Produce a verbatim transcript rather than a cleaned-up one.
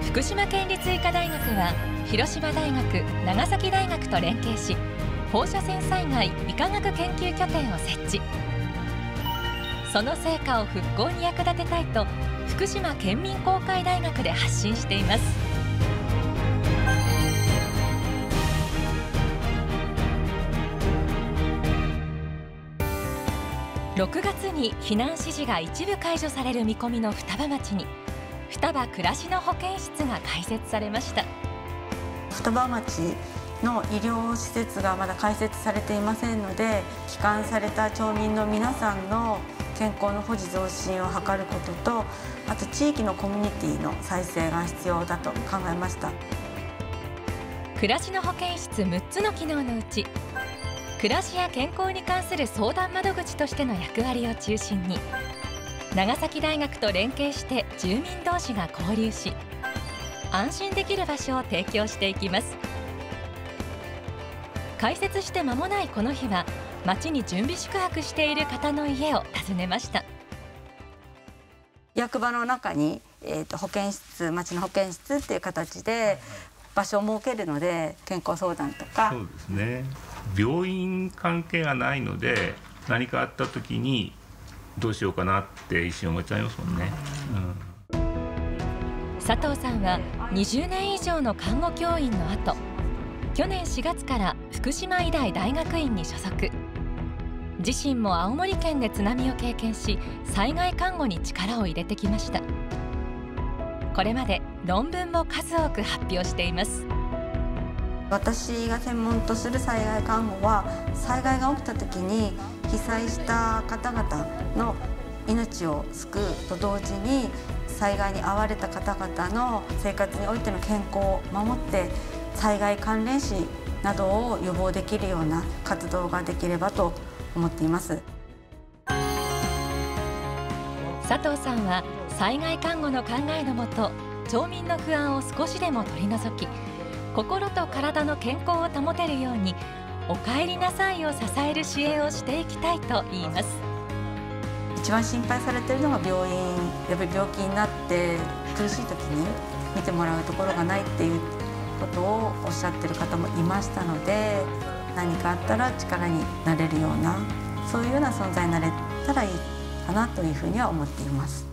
福島県立医科大学は広島大学、長崎大学と連携し、放射線災害医科学研究拠点を設置。その成果を復興に役立てたいと福島県民公開大学で発信しています。ろくがつに避難指示が一部解除される見込みの双葉町に双葉暮らしの保健室が開設されました。 双葉町の医療施設がまだ開設されていませんので、帰還された町民の皆さんの健康の保持増進を図ることと、あと地域のコミュニティの再生が必要だと考えました。 暮らしの保健室むっつの機能のうち、暮らしや健康に関する相談窓口としての役割を中心に、長崎大学と連携して住民同士が交流し、安心できる場所を提供していきます。開設して間もないこの日は、町に準備宿泊している方の家を訪ねました。 役場の中に、えーと、保健室、町の保健室っていう形で場所を設けるので、健康相談とか。 そうですね、病院関係がないので、何かあった時にどうしようかなって一瞬思っちゃいますもんね。うん、 佐藤さんはにじゅうねん以上の看護教員の後、去年しがつから福島医大大学院に所属。自身も青森県で津波を経験し、災害看護に力を入れてきました。これまで論文も数多く発表しています。 私が専門とする災害看護は、災害が起きた時に被災した方々の命を救うと同時に、災害に遭われた方々の生活においての健康を守って、災害関連死などを予防できるような活動ができればと思っています。 佐藤さんは災害看護の考えのもと、町民の不安を少しでも取り除き、心と体の健康を保てるように、お帰りなさいを支える支援をしていきたいと言います。 一番心配されているのが病院、やっぱり病気になって苦しい時に見てもらうところがないっていうことをおっしゃってる方もいましたので、何かあったら力になれるような、そういうような存在になれたらいいかなというふうには思っています。